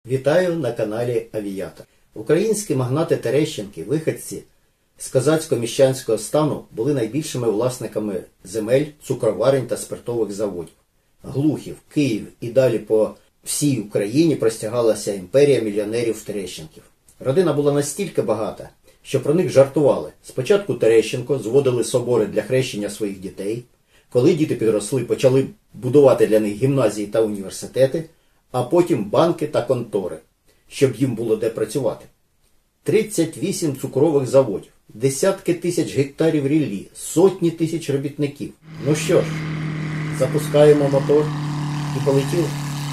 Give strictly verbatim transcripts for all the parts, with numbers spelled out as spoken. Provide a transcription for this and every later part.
Вітаю на каналі Авіатор. Українські магнати Терещенки, виходці з козацько-міщанського стану, були найбільшими власниками земель, цукроварень та спиртових заводів. Глухів, Київ і далі по всій Україні простягалася імперія мільйонерів Терещенків. Родина була настільки багата, що про них жартували. Спочатку Терещенко зводили собори для хрещення своїх дітей. Коли діти підросли, почали будувати для них гімназії та університети, а потім банки та контори, щоб їм було де працювати. тридцять вісім цукрових заводів, десятки тисяч гектарів ріллі, сотні тисяч робітників. Ну що ж, запускаємо мотор і полетіли.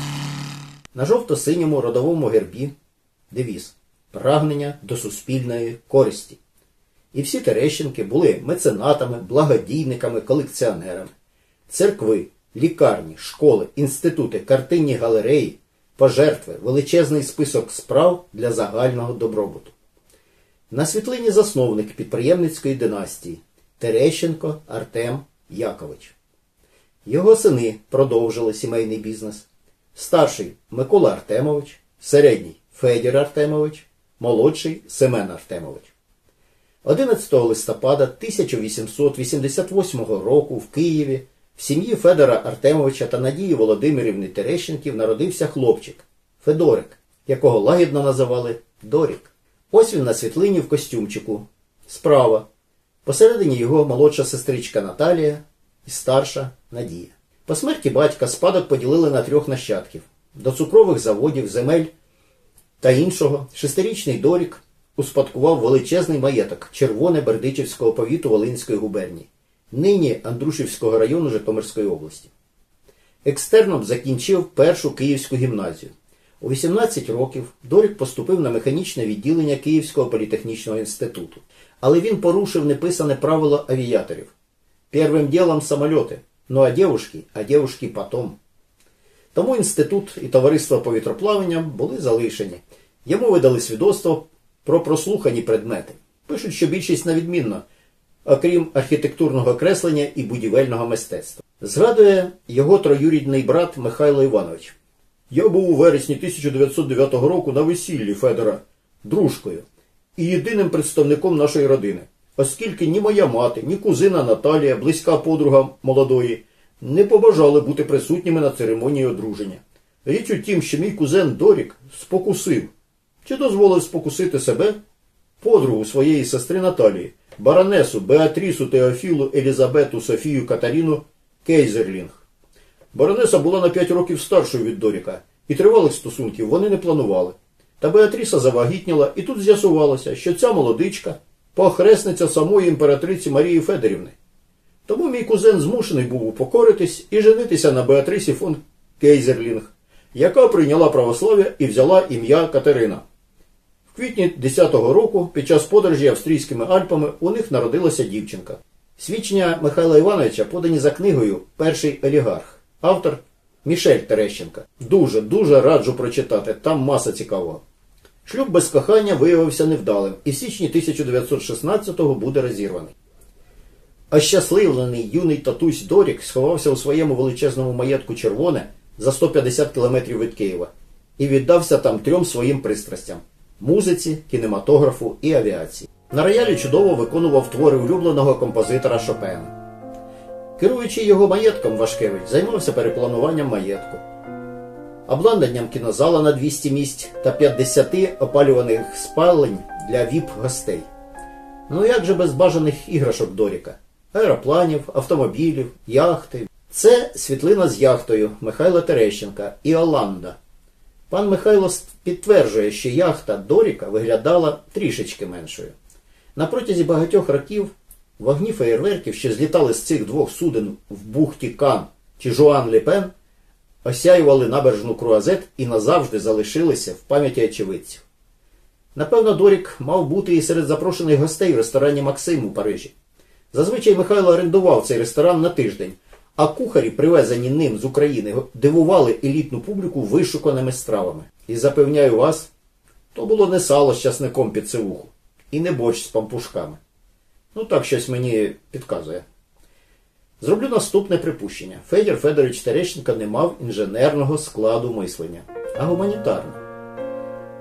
На жовто-синьому родовому гербі девіз «Прагнення до суспільної користі». І всі Терещенки були меценатами, благодійниками, колекціонерами. Церкви, лікарні, школи, інститути, картинні галереї, пожертви, величезний список справ для загального добробуту. На світлині засновник підприємницької династії Терещенко Артем Якович. Його сини продовжили сімейний бізнес. Старший Микола Артемович, середній Федір Артемович, молодший Семен Артемович. одинадцятого листопада тисяча вісімсот вісімдесят восьмого року в Києві в сім'ї Федора Артемовича та Надії Володимирівни Терещенків народився хлопчик Федорик, якого лагідно називали Дорік. Ось він на світлині в костюмчику. Справа. Посередині його молодша сестричка Наталія і старша Надія. По смерті батька спадок поділили на трьох нащадків. До цукрових заводів, земель та іншого шестирічний Дорік успадкував величезний маєток Червоне Бердичівського повіту Волинської губернії, нині Андрушівського району Житомирської області. Екстерном закінчив першу Київську гімназію. У вісімнадцять років Дорік поступив на механічне відділення Київського політехнічного інституту. Але він порушив неписане правило авіаторів. Первим ділом самольоти, ну а девушки, а девушки потом. Тому інститут і товариство по вітроплаванням були залишені. Йому видали свідоцтво про прослухані предмети. Пишуть, що більшість на відмінно, окрім архітектурного креслення і будівельного мистецтва. Згадує його троюрідний брат Михайло Іванович. «Я був у вересні тисяча дев'ятсот дев'ятого року на весіллі Федора дружкою і єдиним представником нашої родини, оскільки ні моя мати, ні кузина Наталія, близька подруга молодої, не побажали бути присутніми на церемонії одруження. Річ у тім, що мій кузен Дорік спокусив, чи дозволив спокусити себе, подругу своєї сестри Наталії, баронесу Беатрісу Теофілу Елізабету Софію Катаріну Кейзерлінг. Баронеса була на п'ять років старшою від Доріка, і тривалих стосунків вони не планували. Та Беатріса завагітніла, і тут з'ясувалося, що ця молодичка – похресниця самої імператриці Марії Федорівни. Тому мій кузен змушений був упокоритись і женитися на Беатрісі фон Кейзерлінг, яка прийняла православ'я і взяла ім'я Катерина. В квітні десятого року, під час подорожі австрійськими Альпами, у них народилася дівчинка. Свідчення Михайла Івановича подані за книгою «Перший олігарх». Автор Мішель Терещенко. Дуже, дуже раджу прочитати, там маса цікавого. Шлюб без кохання виявився невдалим, і в січні тисяча дев'ятсот шістнадцятого буде розірваний. Ощасливлений юний татусь Дорік сховався у своєму величезному маєтку Червоне за сто п'ятдесят кілометрів від Києва і віддався там трьом своїм пристрастям – музиці, кінематографу і авіації. На роялі чудово виконував твори улюбленого композитора Шопена. Керуючи його маєтком, Вашкевич займався переплануванням маєтку, обладнанням кінозала на двісті місць та п'ятдесят опалюваних спалень для віп-гостей. Ну як же без бажаних іграшок Доріка? Аеропланів, автомобілів, яхти. Це світлина з яхтою Михайла Терещенка і Оланда. Пан Михайло підтверджує, що яхта Доріка виглядала трішечки меншою. На протязі багатьох років вогні феєрверків, що злітали з цих двох суден в бухті Кан чи Жуан-Ле-Пен, осяювали набережну Круазет і назавжди залишилися в пам'яті очевидців. Напевно, Дорік мав бути і серед запрошених гостей в ресторані «Максим» у Парижі. Зазвичай Михайло орендував цей ресторан на тиждень, а кухарі, привезені ним з України, дивували елітну публіку вишуканими стравами. І запевняю вас, то було не сало з часником під сивуху, і не борщ з пампушками. Ну так щось мені підказує. Зроблю наступне припущення. Федір Федорович Терещенко не мав інженерного складу мислення, а гуманітарного.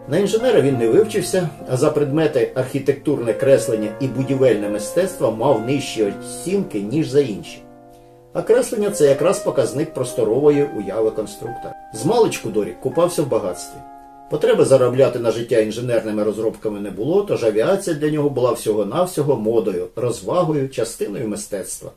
На інженера він не вивчився, а за предмети архітектурне креслення і будівельне мистецтво мав нижчі оцінки, ніж за інші. А креслення – це якраз показник просторової уяви конструктора. Змалечку Дорік купався в багатстві. Потреби заробляти на життя інженерними розробками не було, тож авіація для нього була всього-навсього модою, розвагою, частиною мистецтва.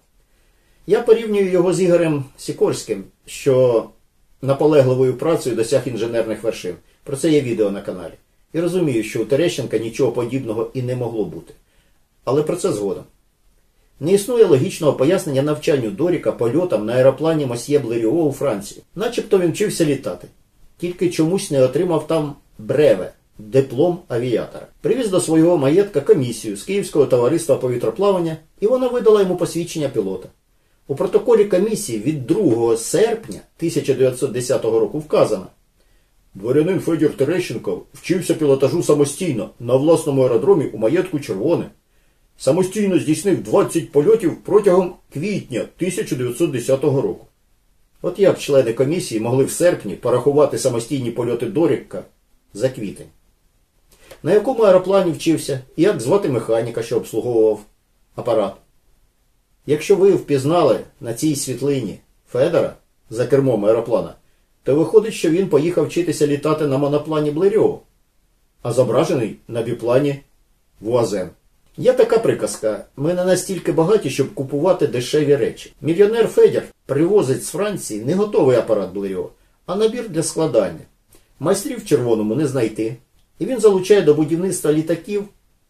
Я порівнюю його з Ігорем Сікорським, що наполегливою працею досяг інженерних вершин. Про це є відео на каналі. І розумію, що у Терещенка нічого подібного і не могло бути. Але про це згодом. Не існує логічного пояснення навчанню Доріка польотам на аероплані Мосьє Блеріо у Франції. Начебто він вчився літати. Тільки чомусь не отримав там бреве, диплом авіатора. Привіз до свого маєтка комісію з Київського товариства повітроплавання, і вона видала йому посвідчення пілота. У протоколі комісії від другого серпня тисяча дев'ятсот десятого року вказано: дворянин Федір Терещенко вчився пілотажу самостійно на власному аеродромі у маєтку Червоне. Самостійно здійснив двадцять польотів протягом квітня тисяча дев'ятсот десятого року. От як члени комісії могли в серпні порахувати самостійні польоти Доріка за квітень? На якому аероплані вчився і як звати механіка, що обслуговував апарат? Якщо ви впізнали на цій світлині Федора за кермом аероплана, то виходить, що він поїхав вчитися літати на моноплані Блеріо, а зображений на біплані Вуазен. Є така приказка: ми не настільки багаті, щоб купувати дешеві речі. Мільйонер Федір привозить з Франції не готовий апарат Блеріо, а набір для складання. Майстрів в Червоному не знайти. І він залучає до будівництва літаків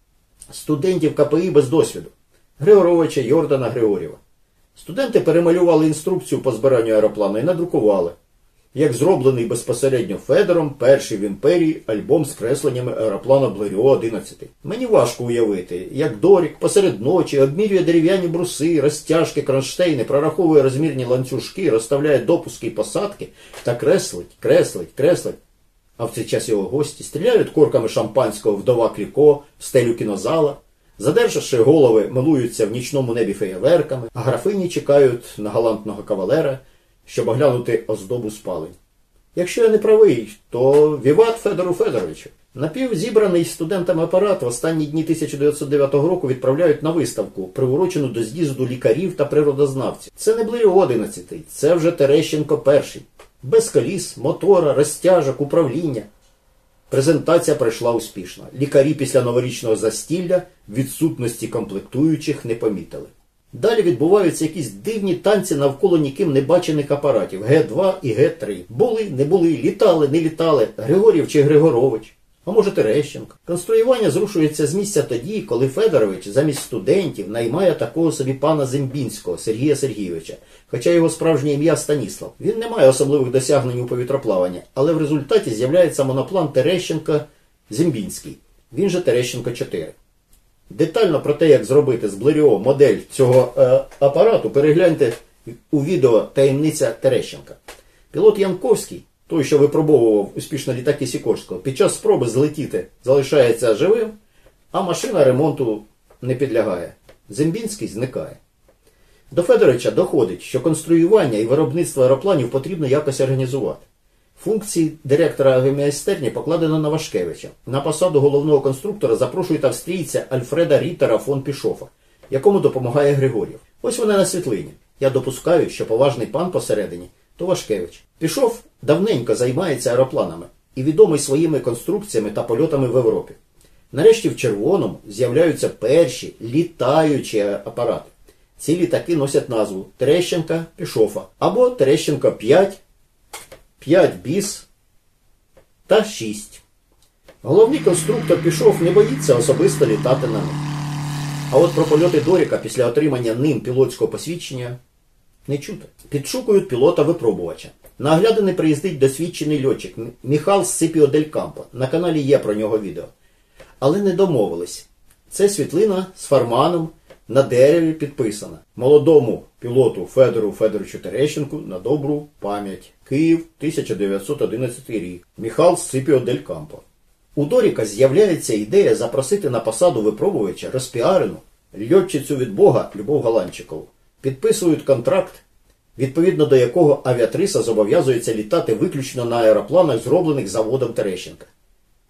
студентів ка пе і без досвіду. Григоровича, Йордана, Григорєва. Студенти перемалювали інструкцію по збиранню аероплану і надрукували, як зроблений безпосередньо Федором перший в імперії альбом з кресленнями аероплана Блеріо одинадцять. Мені важко уявити, як Дорік посеред ночі обмірює дерев'яні бруси, розтяжки, кронштейни, прораховує розмірні ланцюжки, розставляє допуски і посадки та креслить, креслить, креслить. А в цей час його гості стріляють корками шампанського вдова Кліко в стелю кінозала, задержавши голови, милуються в нічному небі феєверками, а графині чекають на галантного кавалера, щоб оглянути оздобу спалень. Якщо я не правий, то віват Федору Федоровичу. Напівзібраний студентами апарат в останні дні тисяча дев'ятсот дев'ятого року відправляють на виставку, приурочену до з'їзду лікарів та природознавців. Це не Блеріо одинадцять, це вже Терещенко перший. Без коліс, мотора, розтяжок, управління. Презентація пройшла успішно. Лікарі після новорічного застілля відсутності комплектуючих не помітили. Далі відбуваються якісь дивні танці навколо ніким не бачених апаратів Ге два і Ге три. Були, не були, літали, не літали, Григорєв чи Григорович, а може Терещенко. Конструювання зрушується з місця тоді, коли Федорович замість студентів наймає такого собі пана Зембінського, Сергія Сергійовича, хоча його справжнє ім'я Станіслав. Він не має особливих досягнень у повітроплаванні, але в результаті з'являється моноплан Терещенко-Зембінський, він же Терещенко чотири. Детально про те, як зробити з Блеріо модель цього е, апарату, перегляньте у відео «Таємниця Терещенка». Пілот Янковський, той, що випробовував успішно літаки Сікорського, під час спроби злетіти залишається живим, а машина ремонту не підлягає. Зембінський зникає. До Федоровича доходить, що конструювання і виробництво аеропланів потрібно якось організувати. Функції директора авіамайстерні покладено на Вашкевича. На посаду головного конструктора запрошують австрійця Альфреда Ріттера фон Пішофа, якому допомагає Григорєв. Ось вони на світлині. Я допускаю, що поважний пан посередині – то Вашкевич. Пішоф давненько займається аеропланами і відомий своїми конструкціями та польотами в Європі. Нарешті в Червоному з'являються перші літаючі апарати. Ці літаки носять назву Терещенка Пішофа або Терещенко п'ять, п'ять біс та шість. Головний конструктор Пішоф не боїться особисто літати на них. А от про польоти Доріка після отримання ним пілотського посвідчення не чути. Підшукують пілота-випробувача. На оглядини приїздить досвідчений льотчик Міхал Сципіо дель Кампо. На каналі є про нього відео. Але не домовились. Це світлина з фарманом на дереві підписана. Молодому пілоту Федору Федоровичу Терещенку на добру пам'ять. Київ, тисяча дев'ятсот одинадцятий рік. Міхал Сципіо дель Кампо. У Доріка з'являється ідея запросити на посаду випробувача розпіарену льотчицю від Бога Любов Галанчикову. Підписують контракт, відповідно до якого авіатриса зобов'язується літати виключно на аеропланах, зроблених заводом Терещенка.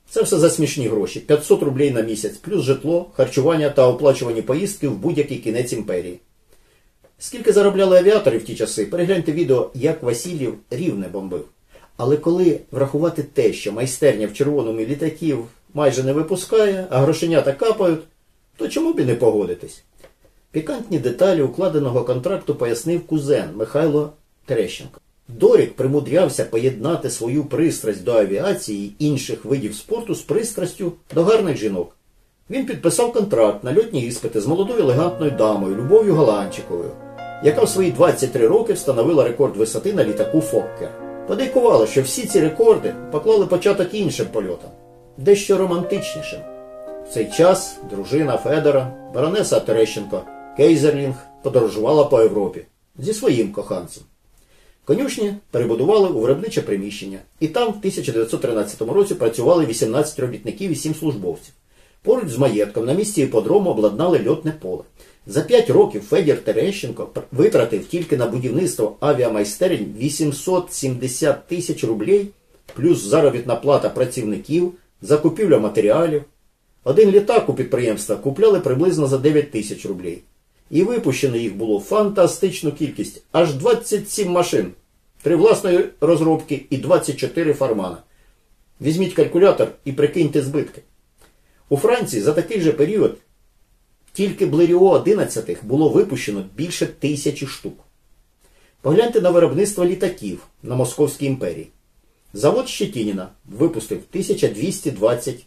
Це все за смішні гроші. п'ятсот рублей на місяць, плюс житло, харчування та оплачувані поїздки в будь-який кінець імперії. Скільки заробляли авіатори в ті часи, перегляньте відео, як Васильєв Рівне бомбив. Але коли врахувати те, що майстерня в червоному літаків майже не випускає, а грошенята капають, то чому б і не погодитись? Пікантні деталі укладеного контракту пояснив кузен Михайло Терещенко. Дорік примудрявся поєднати свою пристрасть до авіації і інших видів спорту з пристрастю до гарних жінок. Він підписав контракт на льотні іспити з молодою елегантною дамою Любов'ю Галанчиковою, яка в свої двадцять три роки встановила рекорд висоти на літаку Фоккер. Подейкувало, що всі ці рекорди поклали початок іншим польотам, дещо романтичнішим. В цей час дружина Федора, баронеса Терещенко Кейзерлінг, подорожувала по Європі зі своїм коханцем. Конюшні перебудували у виробниче приміщення, і там в тисяча дев'ятсот тринадцятому році працювали вісімнадцять робітників і сім службовців. Поруч з маєтком на місці іпподрому обладнали льотне поле. За п'ять років Федір Терещенко витратив тільки на будівництво авіамайстерень вісімсот сімдесят тисяч рублей, плюс заробітна плата працівників, закупівля матеріалів. Один літак у підприємства купляли приблизно за дев'ять тисяч рублей. І випущено їх було фантастичну кількість. Аж двадцять сім машин. Три власної розробки і двадцять чотири фармана. Візьміть калькулятор і прикиньте збитки. У Франції за такий же період тільки Блеріо одинадцять було випущено більше тисячі штук. Погляньте на виробництво літаків на Московській імперії. Завод Щетініна випустив тисяча двісті двадцять,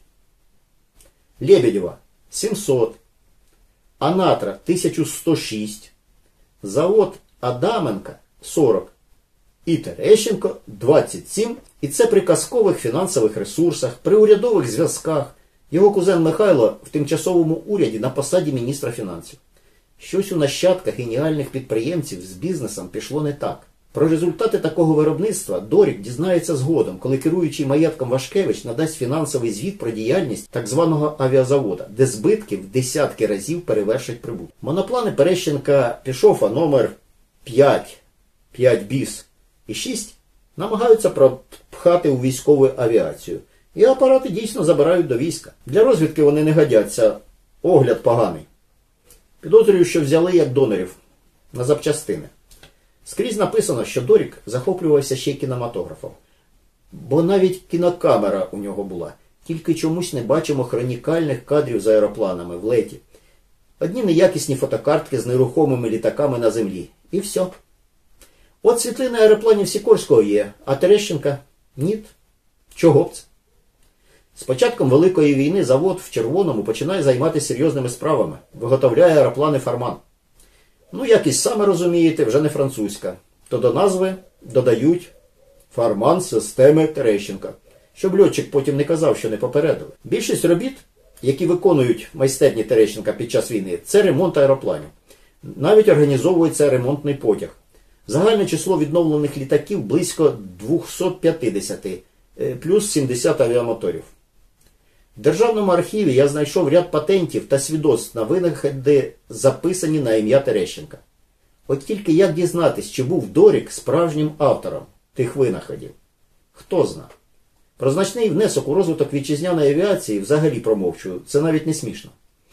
Лебедєва – сімсот, Анатра – тисяча сто шість, завод Адаменка – сорок, і Терещенко – двадцять сім, і це при казкових фінансових ресурсах, при урядових зв'язках. Його кузен Михайло в тимчасовому уряді на посаді міністра фінансів. Щось у нащадках геніальних підприємців з бізнесом пішло не так. Про результати такого виробництва Дорік дізнається згодом, коли керуючий маєтком Вашкевич надасть фінансовий звіт про діяльність так званого авіазавода, де збитки в десятки разів перевершать прибуток. Моноплани Терещенка Пішофа номер п'ять, п'ять біс і шість намагаються пропхати у військову авіацію. І апарати дійсно забирають до війська. Для розвідки вони не годяться. Огляд поганий. Підозрюю, що взяли як донорів на запчастини. Скрізь написано, що Дорік захоплювався ще й кінематографом. Бо навіть кінокамера у нього була. Тільки чомусь не бачимо хронікальних кадрів з аеропланами в леті. Одні неякісні фотокартки з нерухомими літаками на землі. І все. От світлини аеропланів Сікорського є, а Терещенка – ні. Чого б це? З початком Великої війни завод в Червоному починає займатися серйозними справами. Виготовляє аероплани «Фарман». Ну, якість саме розумієте, вже не французька. То до назви додають «Фарман системи Терещенка», щоб льотчик потім не казав, що не попередили. Більшість робіт, які виконують майстерні Терещенка під час війни, це ремонт аеропланів. Навіть організовується ремонтний потяг. Загальне число відновлених літаків близько двісті п'ятдесят, плюс сімдесят авіамоторів. В Державному архіві я знайшов ряд патентів та свідоцтв на винаходи, записані на ім'я Терещенка. От тільки як дізнатись, чи був Дорік справжнім автором тих винаходів? Хто зна. Про значний внесок у розвиток вітчизняної авіації взагалі промовчую, це навіть не смішно.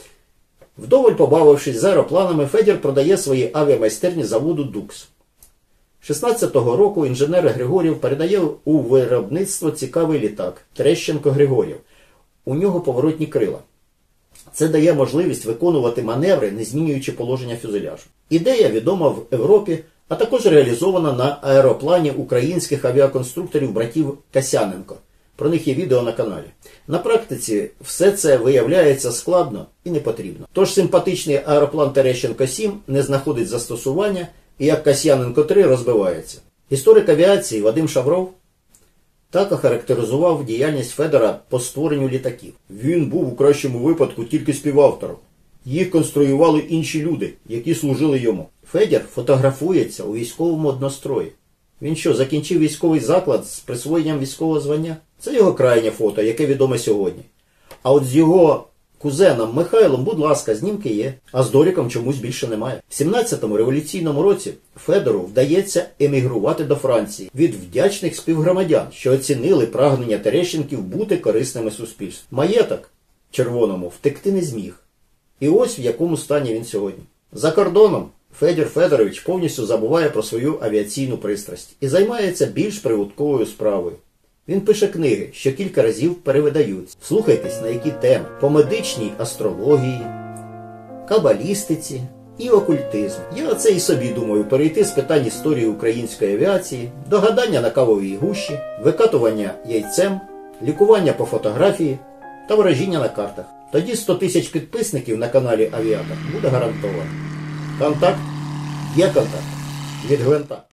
Вдоволь побавившись з аеропланами, Федір продає свої авіамайстерні заводу «Дукс». шістнадцятого року інженер Григорєв передає у виробництво цікавий літак Терещенко-Григорєв. У нього поворотні крила. Це дає можливість виконувати маневри, не змінюючи положення фюзеляжу. Ідея відома в Європі, а також реалізована на аероплані українських авіаконструкторів братів Касяненко. Про них є відео на каналі. На практиці все це виявляється складно і не потрібно. Тож симпатичний аероплан Терещенко сім не знаходить застосування і як Касяненко три розбивається. Історик авіації Вадим Шавров так охарактеризував діяльність Федора по створенню літаків. Він був у кращому випадку тільки співавтором. Їх конструювали інші люди, які служили йому. Федір фотографується у військовому однострої. Він що, закінчив військовий заклад з присвоєнням військового звання? Це його крайнє фото, яке відоме сьогодні. А от з його кузеном Михайлом, будь ласка, знімки є, а з Доріком чомусь більше немає. В сімнадцятому революційному році Федору вдається емігрувати до Франції від вдячних співгромадян, що оцінили прагнення Терещенків бути корисними суспільству. Маєток червоному втекти не зміг. І ось в якому стані він сьогодні. За кордоном Федір Федорович повністю забуває про свою авіаційну пристрасть і займається більш прибутковою справою. Він пише книги, що кілька разів перевидаються. Слухайтесь, на які теми: по медичній астрології, кабалістиці і окультизм. Я оце і собі думаю перейти з питань історії української авіації до гадання на кавовій гущі, викатування яйцем, лікування по фотографії та ворожіння на картах. Тоді сто тисяч підписників на каналі Авіатор буде гарантовано. Контакт? Є контакт. Від Гвинта.